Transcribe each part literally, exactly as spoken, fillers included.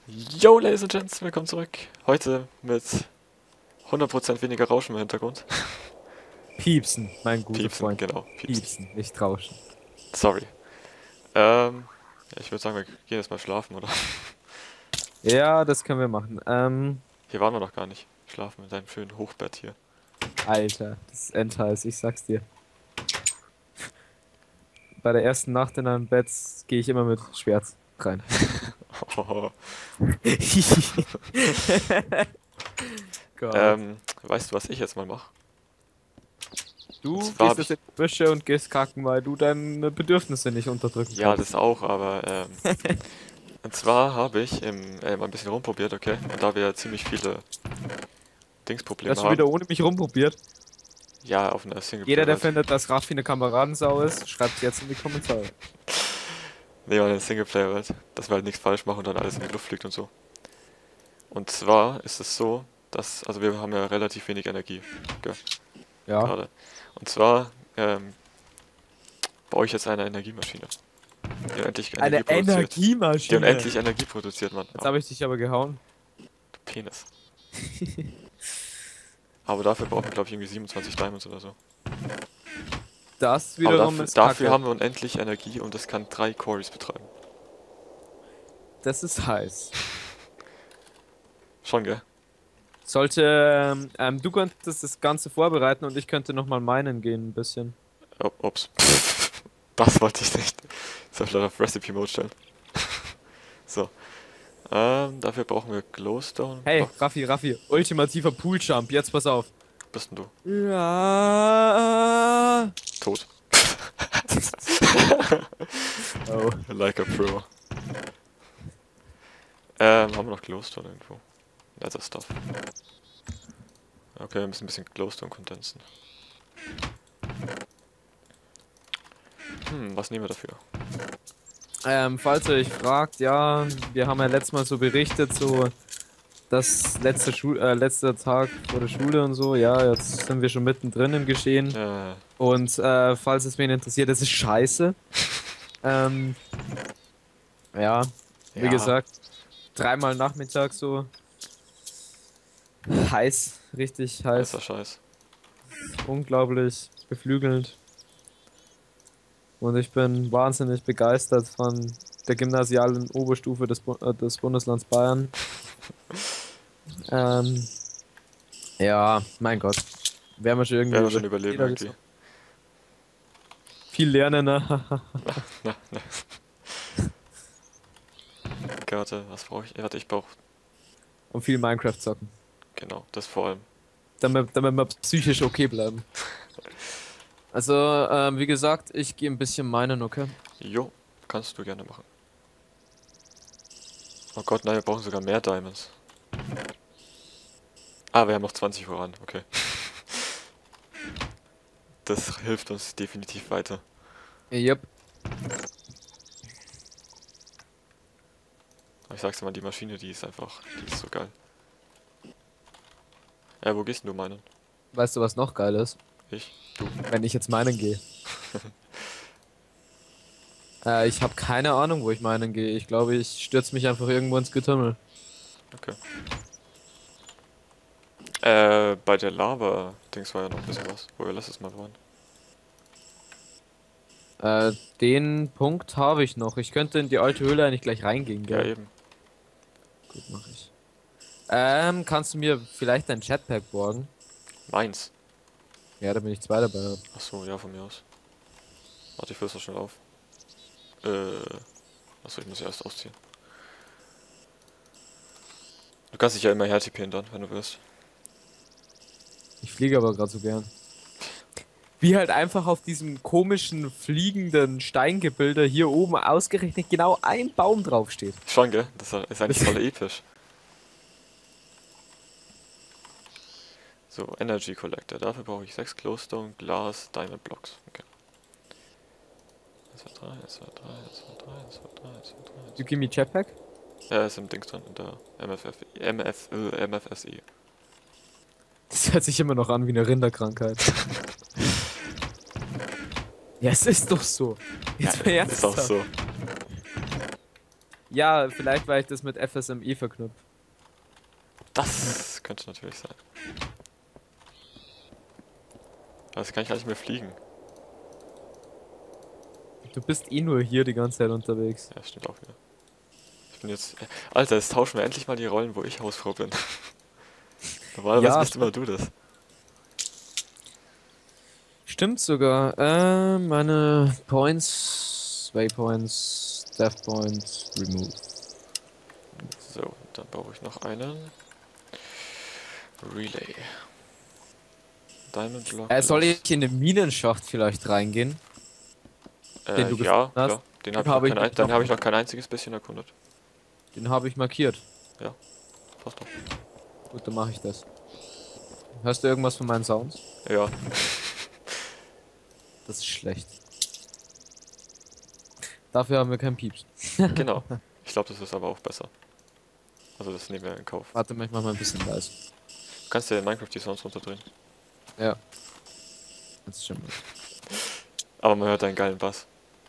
Yo, Ladies and Gents, willkommen zurück. Heute mit hundert Prozent weniger Rauschen im Hintergrund. Piepsen, mein guter Piepsen, Freund. genau, piepsen. Piepsen, nicht rauschen. Sorry. Ähm, ja, ich würde sagen, wir gehen jetzt mal schlafen, oder? Ja, das können wir machen. Ähm, Hier waren wir noch gar nicht. Schlafen in deinem schönen Hochbett hier. Alter, das ist endheiß, ich sag's dir. Bei der ersten Nacht in einem Bett gehe ich immer mit Schwert rein. Oh. Gott. Ähm, weißt du, was ich jetzt mal mache? Und Du zwar gehst hab jetzt ich... in die Büsche und gehst kacken, weil du deine Bedürfnisse nicht unterdrücken Ja, kannst. das auch, aber ähm... Und zwar habe ich im, äh, mal ein bisschen rumprobiert, okay? Und da wir ja ziemlich viele Du hast Dingsprobleme schon wieder haben. ohne mich rumprobiert. Ja, auf einer Jeder, der Singleplayer-Welt. findet, dass Raffi eine Kameradensau ist, schreibt's jetzt in die Kommentare. Nee, mal eine Singleplayer-Welt. Dass wir halt nichts falsch machen und dann alles in die Luft fliegt und so. Und zwar ist es so, dass, also wir haben ja relativ wenig Energie, gell, Ja. gerade. Und zwar ähm, baue ich jetzt eine Energiemaschine, die unendlich Energie Eine produziert. Die Energiemaschine. unendlich Energie produziert, Mann. Jetzt Ah, habe ich dich aber gehauen. du Penis. Aber dafür brauchen wir, glaube ich, irgendwie siebenundzwanzig Diamonds oder so. Das Aber wiederum dafür, ist dafür Kacke. haben wir unendlich Energie und das kann drei Quarries betreiben. Das ist heiß. Schon, gell? Sollte, ähm, ähm, du könntest das Ganze vorbereiten und ich könnte nochmal meinen gehen, ein bisschen. Oh, ups. Das wollte ich nicht. Soll ich leider auf Recipe Mode stellen. So. Ähm, dafür brauchen wir Glowstone. Hey, Block. Raffi, Raffi, ultimativer Pooljump, jetzt pass auf. Bist denn du? Ja. Tot. Oh. Like a pro. Ähm, haben wir noch Glowstone irgendwo? Nether Stuff. Okay, wir müssen ein bisschen Glowstone kondensen. Hm, was nehmen wir dafür? Ähm, falls ihr euch fragt, ja, wir haben ja letztes Mal so berichtet, so das letzte Schul äh, letzter Tag vor der Schule und so, ja, jetzt sind wir schon mittendrin im Geschehen. Äh, Und äh, falls es wen interessiert, das ist scheiße. Ähm, ja, wie ja, gesagt, dreimal Nachmittag so. Heiß, richtig heißer heiß. Scheiß. Unglaublich beflügelnd. Und ich bin wahnsinnig begeistert von der gymnasialen Oberstufe des, Bu äh, des Bundeslands Bayern. Ähm, ja, mein Gott. Werden wir schon irgendwie Werden wir über schon überleben jeder irgendwie. so viel lernen, ne? Na, na. Warte, was brauche ich? Warte, ich brauche. Und viel Minecraft zocken. Genau, das vor allem. Damit, damit wir psychisch okay bleiben. Also, ähm, wie gesagt, ich gehe ein bisschen meinen, okay? Jo, kannst du gerne machen. Oh Gott, nein, wir brauchen sogar mehr Diamonds. Ah, wir haben noch zwanzig voran, okay. Das hilft uns definitiv weiter. Yep. Aber ich sag's dir mal, die Maschine, die ist einfach, die ist so geil. Ja, wo gehst denn du meinen? Weißt du, was noch geil ist? Ich? Du? Wenn ich jetzt meinen gehe. Äh, ich habe keine Ahnung, wo ich meinen gehe. Ich glaube, ich stürze mich einfach irgendwo ins Getümmel. Okay. Äh, bei der Lava-Dings war ja noch ein bisschen was, wo wir letztes Mal waren. Äh, den Punkt habe ich noch. Ich könnte in die alte Höhle eigentlich gleich reingehen, Ja, gell? eben. Gut, mach ich. Ähm, kannst du mir vielleicht dein Jetpack borgen? Meins. Ja, da bin ich zwei dabei. Achso, ja, von mir aus. Warte, ich füll's noch schnell auf. Äh, achso, ich muss ja erst ausziehen. Du kannst dich ja immer hertipieren dann, wenn du willst. Ich fliege aber gerade so gern. Wie halt einfach auf diesem komischen fliegenden Steingebilde hier oben ausgerechnet genau ein Baum draufsteht. Schon, gell? Das ist eigentlich voll episch. So, Energy Collector. Dafür brauche ich sechs Glowstone, Glas, Diamond Blocks. Okay. eins, zwei, drei, eins, zwei, drei, eins, zwei, drei, eins, zwei, drei, eins, zwei, drei, eins, You zwei, give me Jetpack? drei. Ja, ist im Dings drin, in der M F F, M F, äh, M F S I. Das hört sich immer noch an wie eine Rinderkrankheit. Ja, es ist doch so. Jetzt mal Ist auch ernsthaft. so. Ja, vielleicht, weil ich das mit F S M E verknüpfe. Das könnte natürlich sein. Aber jetzt kann ich gar nicht mehr fliegen. Du bist eh nur hier die ganze Zeit unterwegs. Ja, stimmt auch wieder. Ich bin jetzt... äh, Alter, jetzt tauschen wir endlich mal die Rollen, wo ich Hausfrau bin. Normalerweise Ja, bist immer du das. stimmt sogar. Äh, meine Points, Waypoints, Death Points, Remove. So, dann brauche ich noch einen. Relay. Diamond Block. Äh, soll Lost. ich in den Minenschacht vielleicht reingehen? Äh, den du ja, gefunden hast? klar. Den habe Den ich, noch habe ich kein ein- nämlich den noch hab ich nicht. noch kein einziges bisschen erkundet. Den habe ich markiert. Passt doch. Gut, dann mache ich das. Hörst du irgendwas von meinen Sounds? Ja. Das ist schlecht. Dafür haben wir keinen Pieps. Genau. Ich glaube, das ist aber auch besser. Also das nehmen wir in Kauf. Warte, ich mach mal ein bisschen leise. Du kannst ja in Minecraft die Sounds runterdrehen. Ja. Das ist schon mal. Aber man hört einen geilen Bass.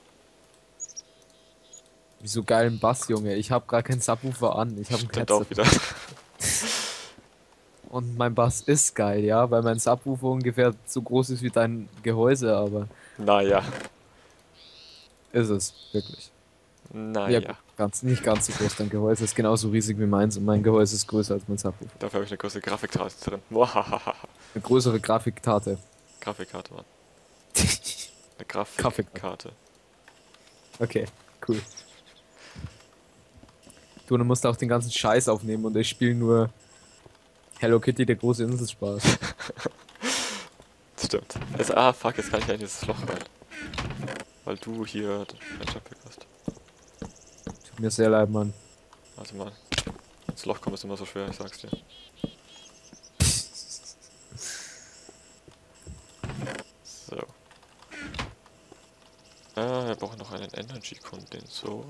Wieso geilen Bass, Junge? Ich habe gar keinen Subwoofer an. Ich habe ein Stimmt Headset. auch wieder. Und mein Bass ist geil, ja, weil mein Subwoofer ungefähr so groß ist wie dein Gehäuse, aber Naja. ist es wirklich. Ja, Naja. gut, ganz, nicht ganz so groß. Dein Gehäuse ist genauso riesig wie meins und mein Gehäuse ist größer als mein Subwoofer. Dafür habe ich eine große Grafikkarte drin. Muahahaha. Eine größere Grafikkarte. Grafikkarte, Mann. Eine Kaffeekarte. Grafikkarte. Okay, cool. Du, dann musst du auch den ganzen Scheiß aufnehmen und ich spiele nur Hello Kitty, der große Inselspaß. Stimmt. Jetzt, ah, fuck, jetzt kann ich eigentlich in dieses Loch rein. Weil du hier ein Jetpack hast. Tut mir sehr leid, Mann. Warte mal. Ins Loch kommen ist immer so schwer, ich sag's dir. So. Ah, wir brauchen noch einen Energy-Kondensor.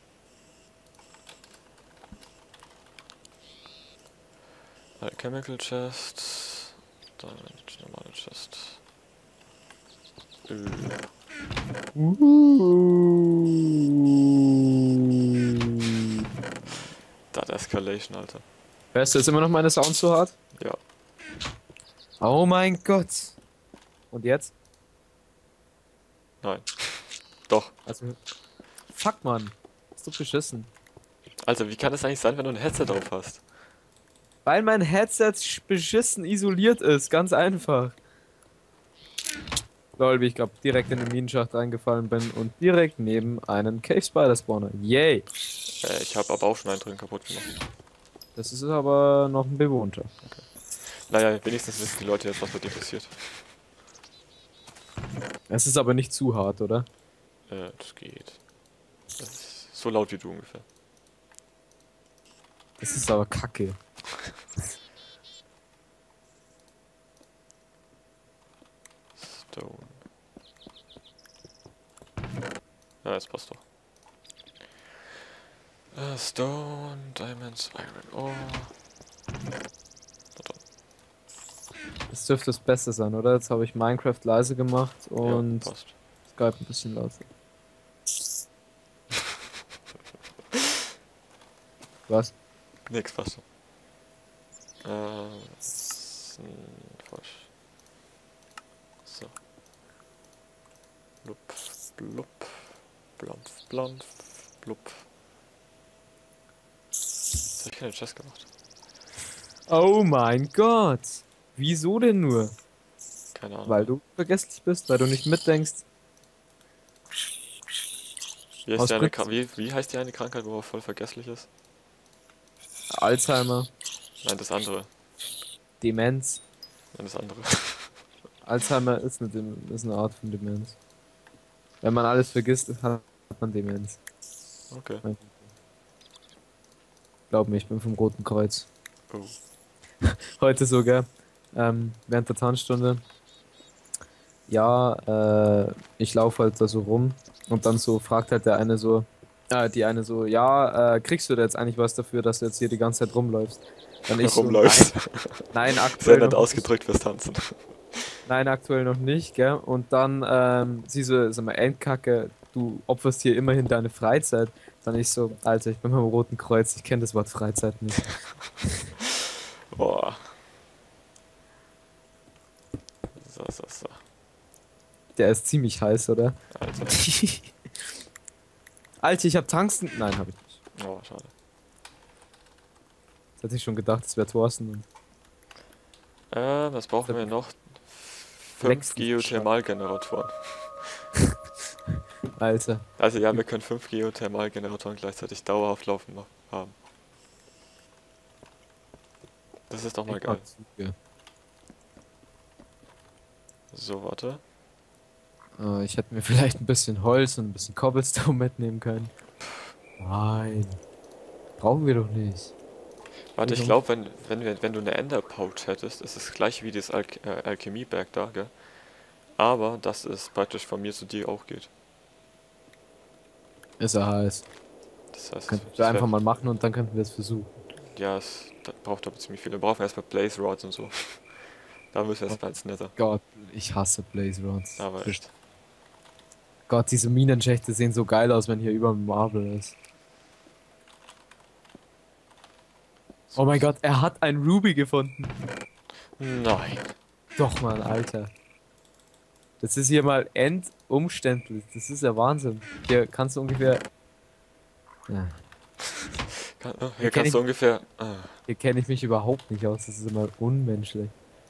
Chemical Chest. Dann normale Chest. Öl. Das Escalation, Alter. Hörst du jetzt immer noch meine Sounds so hart? Ja. Oh mein Gott. Und jetzt? Nein. Doch. Also, fuck, Mann. Ist so beschissen. Alter, wie kann es eigentlich sein, wenn du ein Headset drauf hast? Weil mein Headset sch- beschissen isoliert ist, ganz einfach. Lol, wie ich glaube direkt in den Minenschacht reingefallen bin und direkt neben einen Cave Spider Spawner. Yay! Äh, ich habe aber auch schon einen drin kaputt gemacht. Das ist aber noch ein bewohnter. Naja, wenigstens wissen die Leute jetzt, was mit dir passiert. Es ist aber nicht zu hart, oder? Äh, das geht. Das ist so laut wie du ungefähr. Das ist aber kacke. Stone. Ja, jetzt passt doch. Äh, Stone, Diamonds, Iron Ore. Das dürfte das Beste sein, oder? Jetzt habe ich Minecraft leise gemacht und Ja, passt. Skype ein bisschen lauter. Was? Nix, passt. Äh, s- n- falsch. So. Blub, blub, blampf, blampf, blub. Jetzt hab ich keine Chest gemacht. Oh mein Gott! Wieso denn nur? Keine Ahnung. Weil du vergesslich bist, weil du nicht mitdenkst. Wie heißt, aus die eine, Prinzip- Kra- wie, wie heißt die eine Krankheit, wo man voll vergesslich ist? Alzheimer, Nein, das andere. Demenz. Nein, das andere. Alzheimer ist eine, Dem- ist eine Art von Demenz. Wenn man alles vergisst, hat man Demenz. Okay. Glaub mir, ich bin vom Roten Kreuz. Oh. Heute sogar, ähm, während der Tanzstunde. Ja, äh, ich laufe halt da so rum und dann so fragt halt der eine so, äh, die eine so, ja, äh, kriegst du da jetzt eigentlich was dafür, dass du jetzt hier die ganze Zeit rumläufst? Dann ich Rumläufst. so, nein, nein, Sehr aktuell nett noch ausgedrückt fürs Tanzen. nicht. Nein, aktuell noch nicht, gell? Und dann, ähm, sie so, sag mal, Endkacke, du opferst hier immerhin deine Freizeit. Dann ich so, Alter, ich bin beim Roten Kreuz, ich kenne das Wort Freizeit nicht. Boah. So, so, so. Der ist ziemlich heiß, oder? Alter. Alter, ich hab Tungsten. Nein, hab ich nicht. Oh, schade. Das hätte ich schon gedacht, das wäre Thorsten. Äh, was brauchen wir noch? Fünf Lex diesen Geothermalgeneratoren. Alter. Also ja, wir können fünf Geothermalgeneratoren gleichzeitig dauerhaft laufen noch haben. Das ist doch mal Ich geil. mag Züge. So, warte. Äh, ich hätte mir vielleicht ein bisschen Holz und ein bisschen Cobblestone mitnehmen können. Nein. Brauchen wir doch nicht. Warte, ich Wieso? glaube, wenn, wenn, wir, wenn du eine Ender Pouch hättest, ist es gleich wie das Al äh, Alchemie-Berg da, gell? Aber dass es praktisch von mir zu dir auch geht. Ist er heiß. Das heißt, Könnten das wir wär, einfach mal machen und dann könnten wir es versuchen. ja, es da braucht aber ziemlich viel. Wir brauchen erstmal Blaze Rods und so. Da müssen wir Oh erstmal ins Nether. Gott, ich hasse Blaze Rods. Aber echt. Gott, diese Minenschächte sehen so geil aus, wenn hier überall Marble ist. Oh mein Gott, er hat ein Ruby gefunden. Nein. Doch, Mann, Alter. Das ist hier mal endumständlich. Das ist ja Wahnsinn. Hier kannst du ungefähr... Ja. Kann, oh, Hier hier kenn kannst ich, du ungefähr. Ah, hier kenne ich mich überhaupt nicht aus. Das ist immer unmenschlich.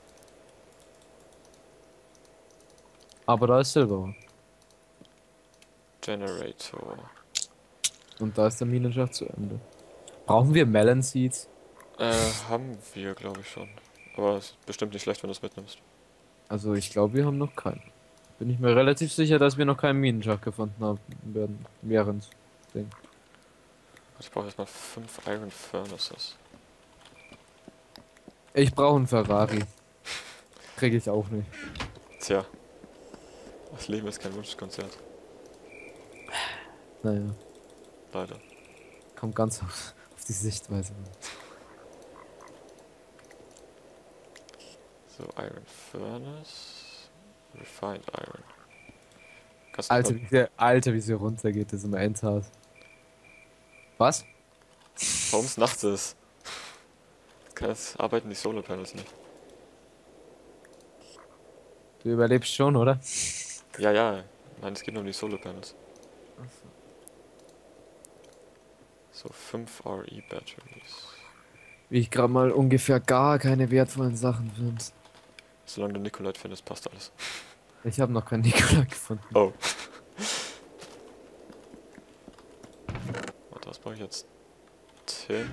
Aber da ist Silber. Generator. Und da ist der Minenschacht zu Ende. Brauchen wir Melon Seeds? Äh, haben wir, glaube ich schon. Aber es ist bestimmt nicht schlecht, wenn du es mitnimmst. Also ich glaube, wir haben noch keinen. Bin ich mir relativ sicher, dass wir noch keinen Minenschacht gefunden haben werden. Während Ding. Ich brauche erstmal fünf Iron Furnaces. Ich brauche einen Ferrari. Krieg ich auch nicht. Tja, das Leben ist kein Wunschkonzert. Naja, Leider. kommt ganz auf, auf die Sichtweise an. So, Iron Furnace. Refined Iron. Kannst du Alter, mal, wie der, Alter, wie sie runtergeht, das ist immer endhart. Was? warum es nachts ist? Kann es arbeiten die Solar Panels nicht? Du überlebst schon, oder? Ja, ja. Nein, es geht nur um die Solar Panels. So, fünf R E Batteries. Wie ich gerade mal ungefähr gar keine wertvollen Sachen finde. Solange du Nikolait findest, passt alles. Ich habe noch keinen Nikola gefunden. Oh. Warte, was brauche ich jetzt? Tin.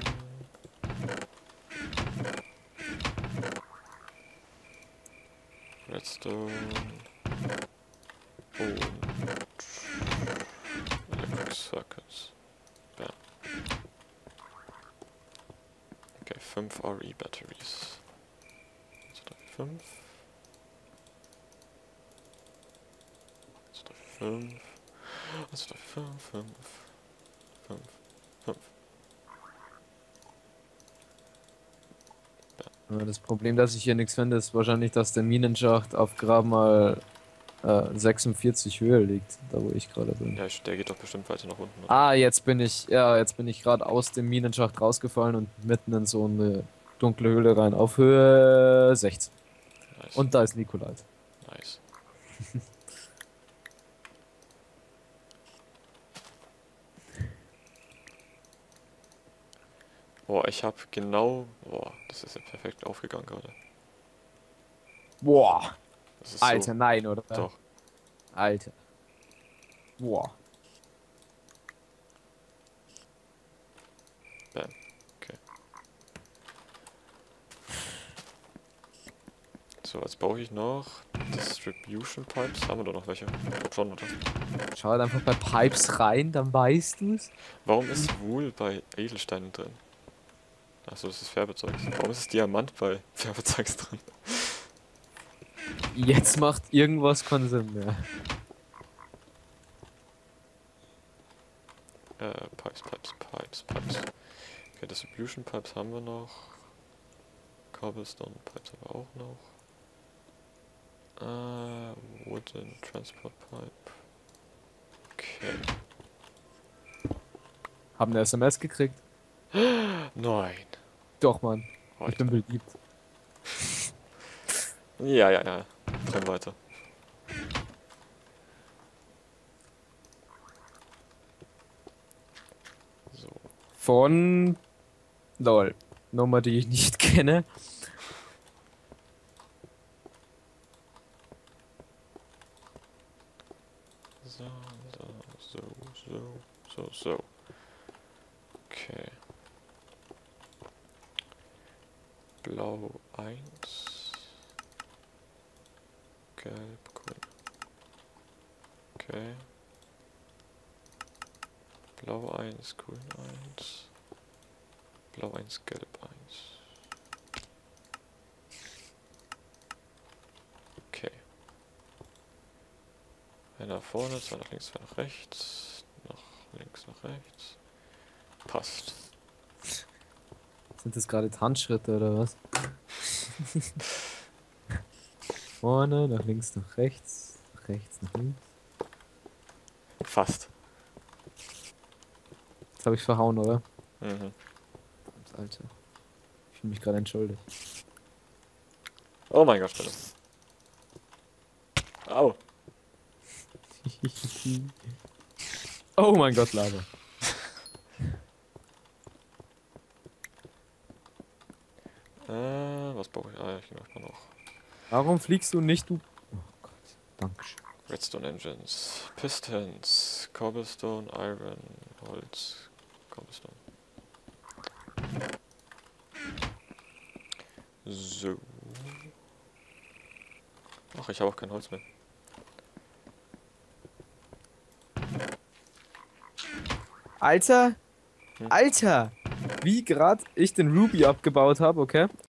Redstone. Und Electric Circuits. Bam. Okay, fünf R E Batteries. fünf. fünf. Also fünf, fünf. fünf. fünf. Ja, das Problem, dass ich hier nichts finde, ist wahrscheinlich, dass der Minenschacht auf gerade mal äh, sechsundvierzig Höhe liegt, da wo ich gerade bin. Ja, ich- der geht doch bestimmt weiter nach unten, oder? Ah, jetzt bin ich, ja, jetzt bin ich gerade aus dem Minenschacht rausgefallen und mitten in so eine dunkle Höhle rein auf Höhe sechzehn. Nice. Und da ist Nikolait. Nice. Boah, ich hab genau. Boah, das ist ja perfekt aufgegangen gerade. Boah, Das ist Alter, so. nein, oder? Doch. Alter. Boah. Bam. Okay. So, jetzt brauche ich noch Distribution Pipes. Haben wir doch noch welche? Ich glaub schon, oder? Schau halt einfach bei Pipes rein, dann weißt du's. Warum ist Wool bei Edelsteinen drin? Achso, das ist Färbezeugs. Warum ist es Diamant bei Färbezeugs drin? Jetzt macht irgendwas keinen Sinn mehr. Äh, Pipes, Pipes, Pipes, Pipes. Okay, Distribution Pipes haben wir noch. Cobblestone Pipes haben wir auch noch. Äh, Wooden Transport Pipe. Okay. Hab eine S M S gekriegt. Nein. Doch, Mann. Ich Heute. bin beliebt. Ja, ja, ja. Träum weiter. So. Von... Lol. Nummer, die ich nicht kenne. So, so, so, so, so, so. Okay. Blau eins. Gelb, grün. Okay. Blau eins, grün eins. Blau eins, gelb eins. Okay. Einer nach vorne, zwei nach links, zwei nach rechts. Nach links, nach rechts. Passt. Sind das gerade Tanzschritte oder was? Vorne, nach links, nach rechts. Nach rechts, nach links. Fast. Jetzt habe ich verhauen, oder? Mhm. Alter. Ich fühle mich gerade entschuldigt. Oh mein Gott, bitte. Au. Oh mein Gott, Lava. Äh, was brauche ich? Ah, ich mach mal noch. Warum fliegst du nicht, du... Oh Gott, Dankeschön. Redstone Engines, Pistons, Cobblestone, Iron, Holz, Cobblestone. So. Ach, ich habe auch kein Holz mehr. Alter! Hm? Alter! Wie gerade ich den Ruby abgebaut habe, okay?